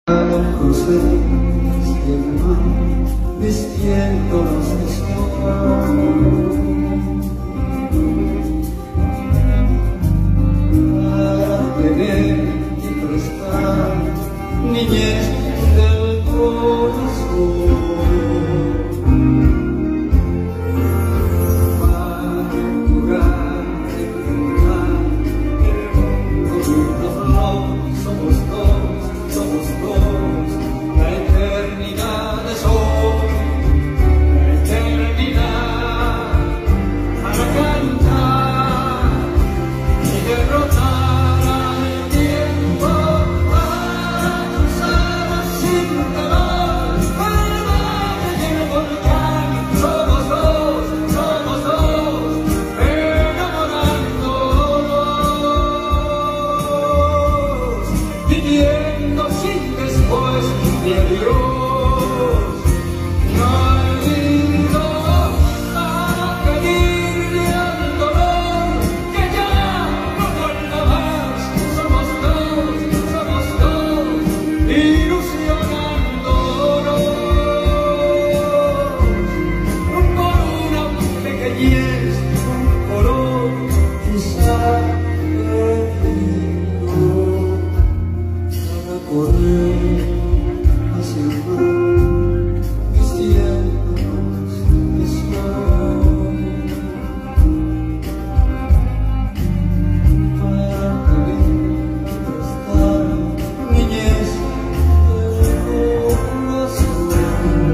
Crucé el mar vistiéndonos de sol. Para tener y prestar niñez del corazón. Para curar y pintar el mundo de una flor. Somos dos, somos dos. La eternidad es hoy, la eternidad para cantar y derrotar al tiempo, para cruzar sin dolor el valle y el volcán. Somos dos, enamorándonos, viviendo sin después ni adiós. No olvido para pedirle al dolor que ya no vuelva más. Somos dos, ilusionándonos por una pequeñez, un color quizá perdido. Para correr hacia el mar, vistiéndonos de sol. Para pedir y prestar niñez del corazón.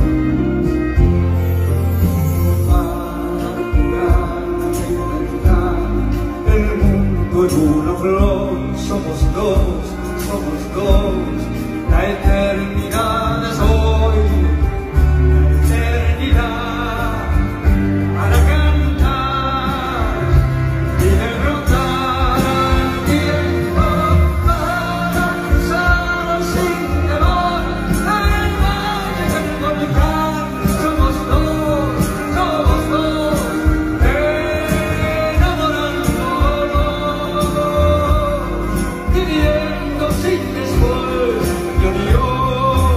Para curar y inventar el mundo en una flor. Somos dos, la eternidad es hoy, la eternidad para cantar y derrotar al tiempo, para cruzar sin temor el valle del volcán. Somos dos, enamorándonos, viviendo sin después de adiós.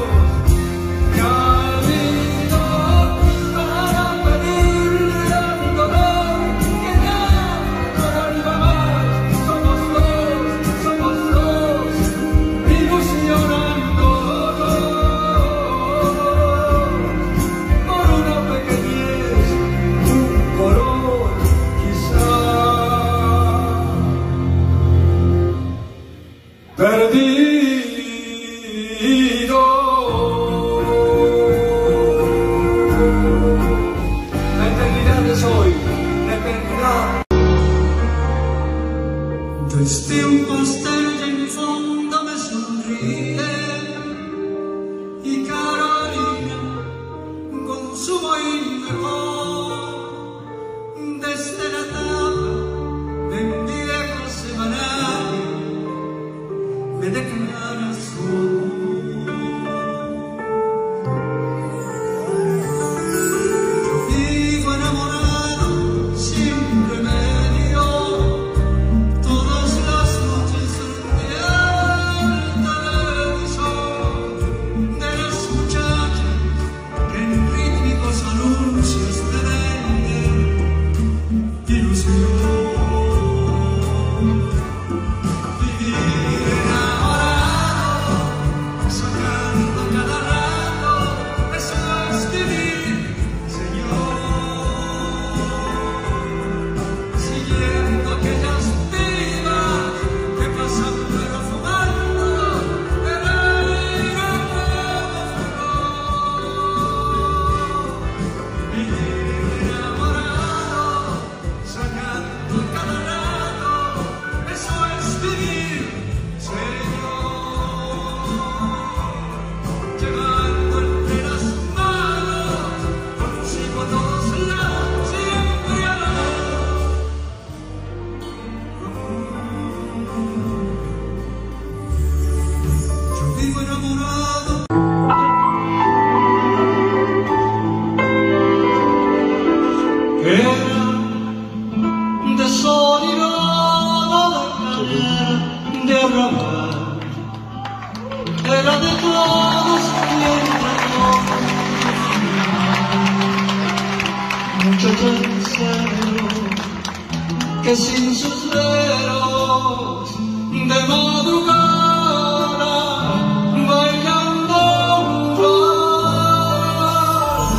sincero que sin sus veros de madrugada bailando un vals.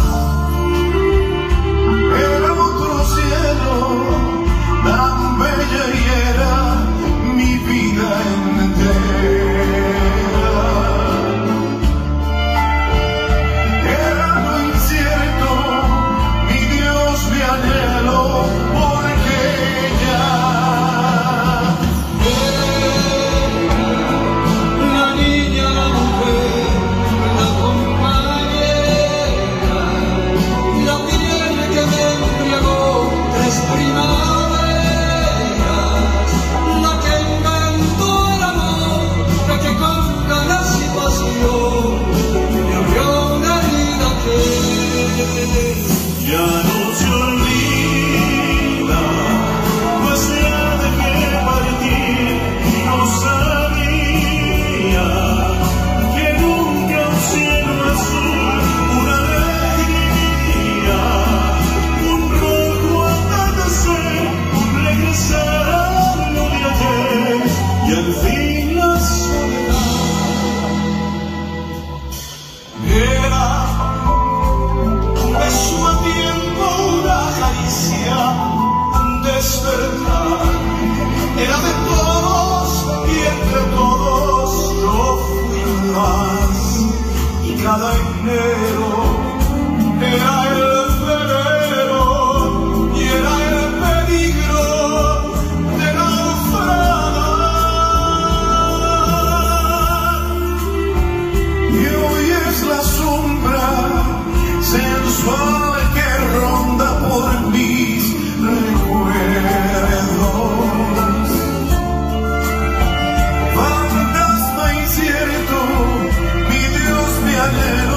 Era otro cielo tan bella y era mi vida entera. Era lo incierto, mi Dios, mi anhelo, porque ella era la niña, la mujer, la compañera, la piel que me embriagó 3 primaveras, la que inventó el amor, la que con cada situación me abrió una herida que ya no se olvida, pues ya dejé partir y no sabía que nunca un cielo azul, una alegría, un rojo atardecer, un regresar a lo de ayer y al fin la soledad. Era un beso a tiempo, una caricia, un despertar. Era de todos y entre todos yo fui más. Y cada enero era el febrero y era el peligro de naufragar. Y hoy es la sombra sensual que ronda por mis recuerdos. Fantasma incierto, mi Dios, mi anhelo.